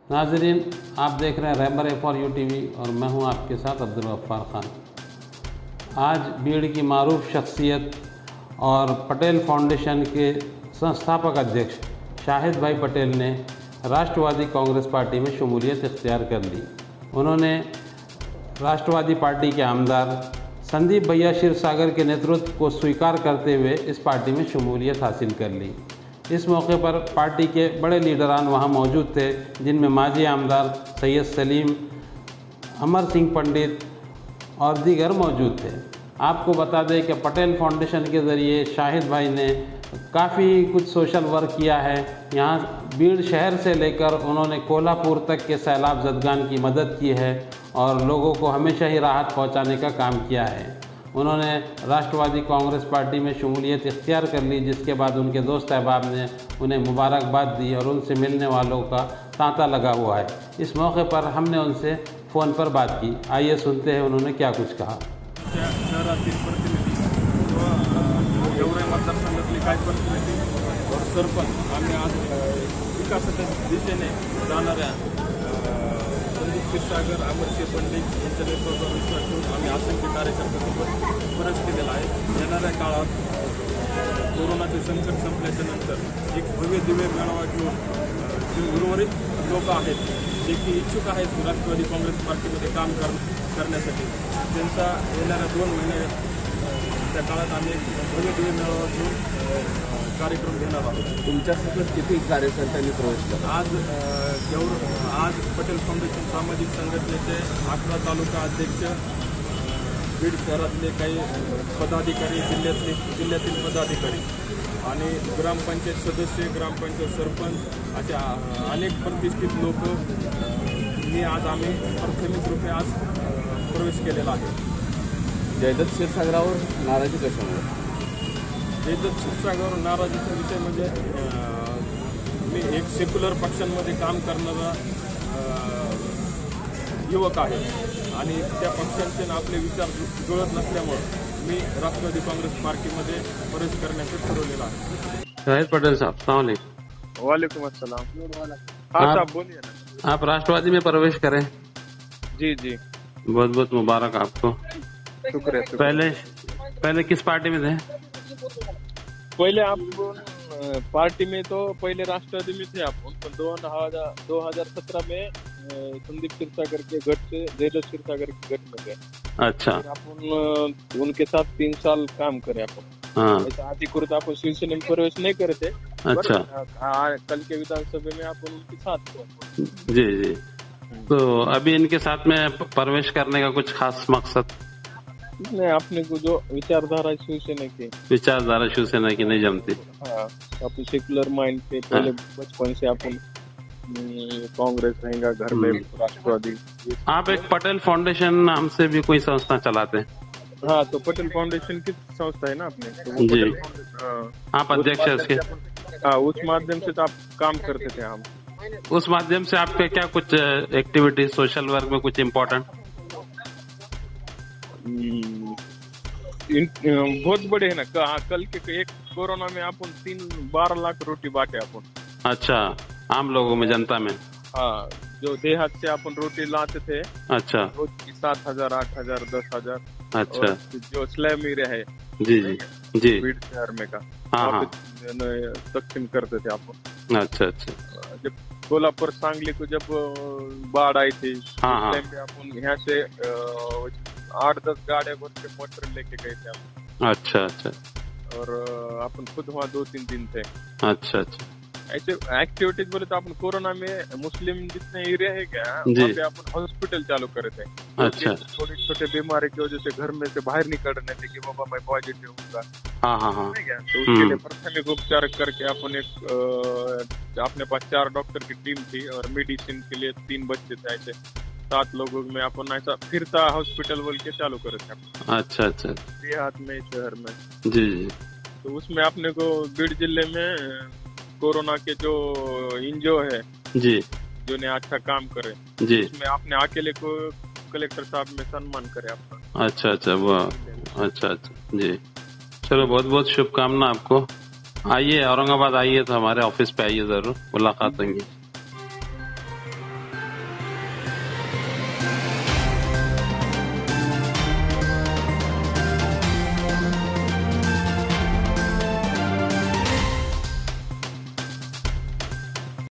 नाजरीन, आप देख रहे हैं रहबर फॉर यू टीवी और मैं हूं आपके साथ अब्दुल गफ्फार खान। आज बीड़ की मारूफ शख्सियत और पटेल फाउंडेशन के संस्थापक अध्यक्ष शाहिद भाई पटेल ने राष्ट्रवादी कांग्रेस पार्टी में शमूलियत इख्तियार कर ली। उन्होंने राष्ट्रवादी पार्टी के आमदार संदीप भैया क्षीरसागर के नेतृत्व को स्वीकार करते हुए इस पार्टी में शमूलियत हासिल कर ली। इस मौके पर पार्टी के बड़े लीडरान वहां मौजूद थे, जिनमें माजी आमदार सैयद सलीम, अमर सिंह पंडित और दीगर मौजूद थे। आपको बता दें कि पटेल फाउंडेशन के ज़रिए शाहिद भाई ने काफ़ी कुछ सोशल वर्क किया है। यहाँ बीड़ शहर से लेकर उन्होंने कोल्हापुर तक के सैलाब ज़दगान की मदद की है और लोगों को हमेशा ही राहत पहुँचाने का काम किया है। उन्होंने राष्ट्रवादी कांग्रेस पार्टी में शमूलियत इख्तियार कर ली, जिसके बाद उनके दोस्त अहबाब ने उन्हें मुबारकबाद दी और उनसे मिलने वालों का तांता लगा हुआ है। इस मौके पर हमने उनसे फ़ोन पर बात की। आइए सुनते हैं उन्होंने क्या कुछ कहा। शहरातील प्रतिनिधी गेवराई मतदारसंघातले काही प्रतिनिधी और सरपंच आम्ही आज विकासाच्या दिशेने जाणाऱ्या संदीप क्षीरसागर, अमर सिंह पंडित यांच्या नेतृत्वावर विश्वास ठेवून आम्ही असंख्य कार्यकर्त्यांसोबत बरंच केलेला आहे। येणाऱ्या काळात कोरोनाचे संकट संपल्याच्या नंतर एक भव्य दिव्य मेळावा घेऊन जे उर्वरित लोक आहेत जे की इच्छुक आहेत राष्ट्रवादी काँग्रेस पार्टीमध्ये काम करण्यासाठी, त्यांचा येणाऱ्या 2 महिन्याच्या काळात आम्ही एक भव्य दिव्य मेळावा घेऊन कार्यक्रम घेणार आहोत। तुमच्यासोबत किती कार्यकर्त्यांनी प्रवेश केला? आज पटेल फाउंडेशन सामाजिक संघटनेचे 11 तालुका अध्यक्ष, बीड शहरातले काही पदाधिकारी, जिल्ह्यातील पदाधिकारी आणि ग्रामपंचायत सदस्य, ग्रामपंचायत सरपंच अशा अनेक प्रतिष्ठित लोक मी आज आम्ही प्राथमिक रूपे आज प्रवेश केलेला आहे। जयदत्त क्षीरसागरावर नाराजी कशामुळे? जयदत्त क्षीरसागरावर नाराजीचा विषय म्हणजे मी एक सेक्युलर पक्षांमध्ये काम करणारा युवक आहे आणि त्या पक्षांचे आपले विचार जुळत नसल्यामुळे मी राष्ट्रवादी काँग्रेस पार्टीमध्ये प्रवेश करण्याचं ठरवलेलं आहे। शाहिद पटेल साहब, अस्सलाम वालेकुम। वालेकुम अस्सलाम। हाँ साहब बोलिए ना। आप राष्ट्रवादी में प्रवेश करें। जी जी, बहुत बहुत मुबारक आपको। शुक्रिया। पहले किस पार्टी में थे? पहिले आपण पार्टी में तो पहिले राष्ट्रवादी में थे आपण, पण 2017 में संदीप क्षीरसागर के गट से जयदत्त क्षीरसागर के गट में गए। अच्छा। अपन उनके साथ 3 साल काम करे अपन। हाँ। ऐसा अधिकृत अपन शिवसेना में प्रवेश नहीं करे थे। अच्छा। कल के विधानसभा में अपन उनके साथ थे। जी जी। तो अभी इनके साथ में प्रवेश करने का कुछ खास मकसद? नहीं, अपने को जो विचारधारा शिवसेना की नहीं जमती। हाँ, अपने सेक्युलर माइंड के पहले बचपन से अपन कांग्रेस रहेगा, घर में राष्ट्रवादी। आप एक पटेल फाउंडेशन नाम से भी कोई संस्था चलाते हैं? हाँ, तो पटेल फाउंडेशन की संस्था है ना अपने, तो जी। आप अध्यक्ष है उसके? हाँ, उस माध्यम से तो आप काम करते थे हम। उस माध्यम से आपके क्या कुछ एक्टिविटी सोशल वर्क में कुछ इम्पोर्टेंट? बहुत बड़े है ना। कल के एक कोरोना में अपन 12 लाख रोटी बांटे अपन। अच्छा, आम लोगों में, जनता में? हाँ, जो देहात से अपन रोटी लाते थे। अच्छा। रोज की 7,000, 8,000, 10,000। अच्छा। जो स्लैब में रहे जी जी जी, बीड़ शहर में का, हाँ, तकसीम करते थे अपन। अच्छा अच्छा। जब कोल्हापुर सांगली को जब बाढ़ आई थी, हाँ, उस टाइम पे अपन यहाँ से 8-10 गाड़ियां भर के मोटर लेके गए थे अपन। अच्छा अच्छा। और अपन खुद वहाँ 2-3 दिन थे। अच्छा अच्छा। ऐसे एक्टिविटीज बोले तो अपन कोरोना में मुस्लिम जितने एरिया है क्या, वहाँ पे अपन हॉस्पिटल चालू करे थे। अच्छा। छोटे छोटे बीमारी की वजह से घर में से बाहर नहीं निकलने थे कि बाबा मैं पॉजिटिव हूँ। हाँ हाँ हाँ। तो उसके लिए प्राथमिक उपचार करके अपन एक अपने पास 4 डॉक्टर की टीम थी और मेडिसिन के लिए 3 बच्चे थे। ऐसे 7 लोगों में अपन ऐसा फिरता हॉस्पिटल बोल के चालू करे थे। अच्छा अच्छा। देहात में, शहर में। जी जी। तो उसमें अपने को बीड़ जिले में कोरोना के जो इंजो है जी, जो ने अच्छा काम करे जी, उसमें आपने अकेले को कलेक्टर साहब में सम्मान करे आपका। अच्छा अच्छा, वाह, अच्छा अच्छा जी। चलो बहुत बहुत शुभकामना आपको। आइए औरंगाबाद आइए तो हमारे ऑफिस पे आइए, जरूर मुलाकात होंगी।